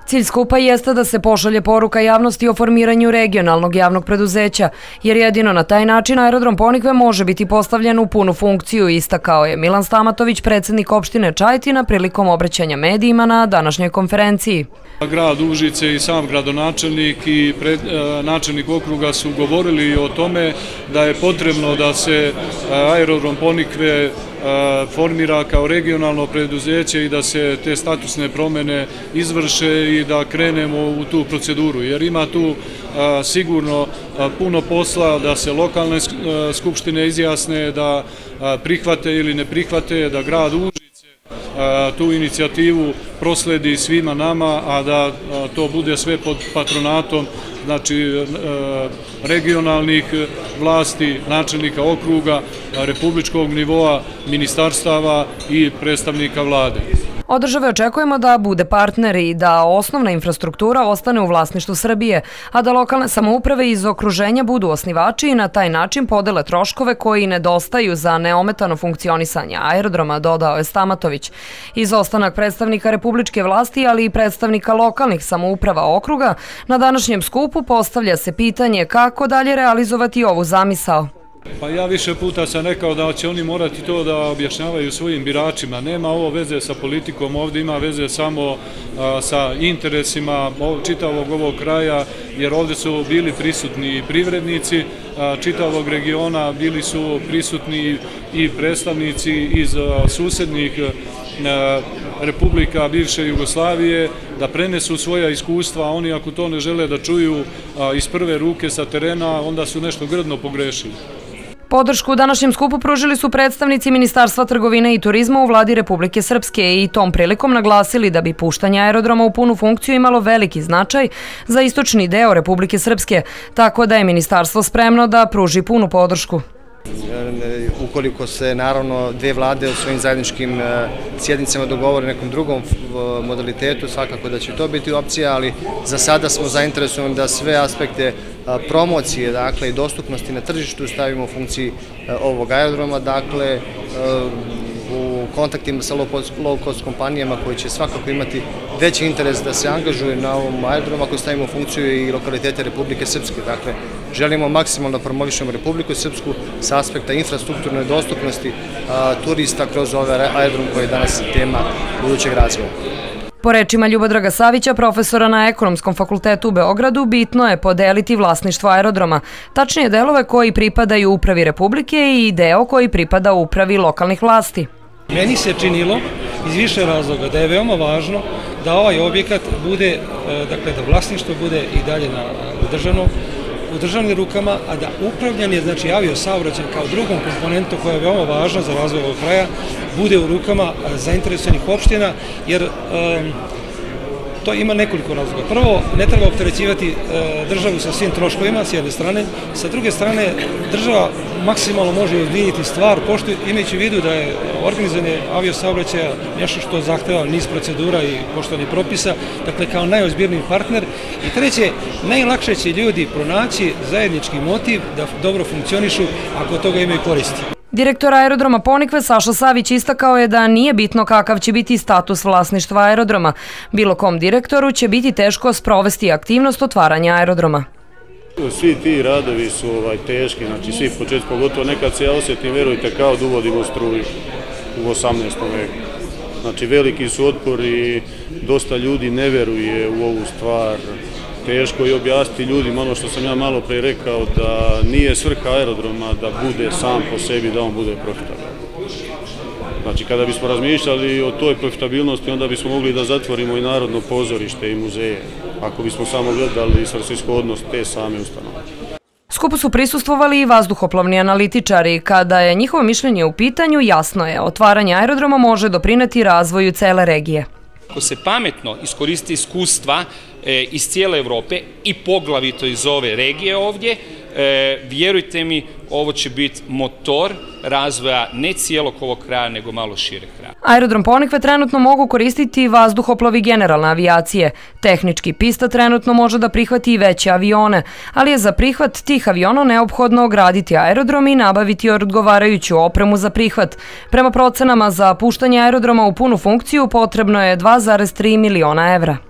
Cilj skupa jeste da se pošalje poruka javnosti o formiranju regionalnog javnog preduzeća, jer jedino na taj način aerodrom Ponikve može biti postavljen u punu funkciju, istakao je Milan Stamatović, predsjednik opštine Čajetina, prilikom obraćanja medijima na današnjoj konferenciji. Grad Užice i sam gradonačelnik i načelnik okruga su govorili o tome da je potrebno da se aerodrom Ponikve formira kao regionalno preduzeće i da se te statusne promjene izvrše i da krenemo u tu proceduru, jer ima tu sigurno puno posla da se lokalne skupštine izjasne, da prihvate ili ne prihvate, da grad Užice tu inicijativu prosledi svima nama, a da to bude sve pod patronatom znači regionalnih vlasti, načelnika okruga, republičkog nivoa, ministarstava i predstavnika vlade. Od države očekujemo da bude partner i da osnovna infrastruktura ostane u vlasništvu Srbije, a da lokalne samouprave iz okruženja budu osnivači i na taj način podele troškove koji nedostaju za neometano funkcionisanje aerodroma, dodao je Stamatović. Izostanak predstavnika republičke vlasti, ali i predstavnika lokalnih samouprava okruga, na današnjem skupu postavlja se pitanje kako dalje realizovati ovu zamisao. Pa ja više puta sam rekao da će oni morati to da objašnjavaju svojim biračima. Nema ovo veze sa politikom, ovdje ima veze samo sa interesima čitavog ovog kraja, jer ovdje su bili prisutni i privrednici čitavog regiona, bili su prisutni i predstavnici iz susednih republika bivše Jugoslavije, da prenesu svoja iskustva, a oni ako to ne žele da čuju iz prve ruke sa terena, onda su nešto grdno pogrešili. Podršku u današnjem skupu pružili su predstavnici Ministarstva trgovine i turizma u vladi Republike Srpske i tom prilikom naglasili da bi puštanje aerodroma u punu funkciju imalo veliki značaj za istočni deo Republike Srpske, tako da je ministarstvo spremno da pruži punu podršku. Ukoliko se naravno dve vlade u svojim zajedničkim sjednicama dogovore nekom drugom modalitetu, svakako da će to biti opcija, ali za sada smo zainteresovani da sve aspekte promocije, dakle i dostupnosti na tržištu stavimo u funkciji ovog aerodroma, dakle u kontaktima sa low-cost kompanijama koji će svakako imati veći interes da se angažuje na ovom aerodromu ako stavimo u funkciju i lokalitete Republike Srpske. Dakle, želimo maksimalno da promovišemo Republiku Srpsku sa aspekta infrastrukturne dostupnosti turista kroz ovaj aerodrom koji je danas tema budućeg razvoja. Po rečima Ljubodraga Savića, profesora na Ekonomskom fakultetu u Beogradu, bitno je podeliti vlasništvo aerodroma, tačnije delove koji pripadaju upravi Republike i deo koji pripada upravi lokalnih vlasti. Meni se činilo iz više razloga da je veoma važno da ovaj objekat bude, dakle da vlasništvo bude i dalje u državnim rukama, a da upravljanje, znači aviosaobraćaj kao drugom komponentu koja je veoma važna za razvoj ovog kraja, bude u rukama zainteresovanih opština, jer to ima nekoliko razloga. Prvo, ne treba opterećivati državu sa svim troškovima, s jedne strane. Sa druge strane, država maksimalno može ujediniti stvar, imajući u vidu da je organizovanje aviosaobraćaja nešto što zahteva niz procedura i poštovanje propisa, dakle kao najozbiljniji partner. I treće, najlakše će ljudi pronaći zajednički motiv da dobro funkcionišu ako od toga imaju koristi. Direktor aerodroma Ponikve Saša Savić istakao je da nije bitno kakav će biti status vlasništva aerodroma. Bilo kom direktoru će biti teško sprovesti aktivnost otvaranja aerodroma. Svi ti radovi su teški, znači svi početci, pogotovo nekad se ja osjetim, verujte, kao da uvodimo struju u 18. veku. Znači veliki su otpor i dosta ljudi ne veruje u ovu stvar. Teško je objasniti ljudima ono što sam ja malo pre rekao, da nije svrha aerodroma da bude sam po sebi, da on bude profitabilan. Znači kada bismo razmišljali o toj profitabilnosti, onda bismo mogli da zatvorimo i Narodno pozorište i muzeje, ako bismo samo gledali svrsishodnost te same ustanove. Skupu su prisustvovali i vazduhoplovni analitičari. Kada je njihovo mišljenje u pitanju, jasno je, otvaranje aerodroma može doprineti razvoju cele regije. Ako se pametno iskoristi iskustva iz cijele Evrope i poglavito iz ove regije ovdje, vjerujte mi, ovo će biti motor razvoja ne cijelog ovog kraja, nego malo šireg kraja. Aerodrom Ponikve trenutno mogu koristiti vazduhoplovi generalne avijacije. Tehnički pista trenutno može da prihvati i veće avione, ali je za prihvat tih aviona neophodno ograditi aerodrom i nabaviti odgovarajuću opremu za prihvat. Prema procenama za puštanje aerodroma u punu funkciju potrebno je 2,3 miliona evra.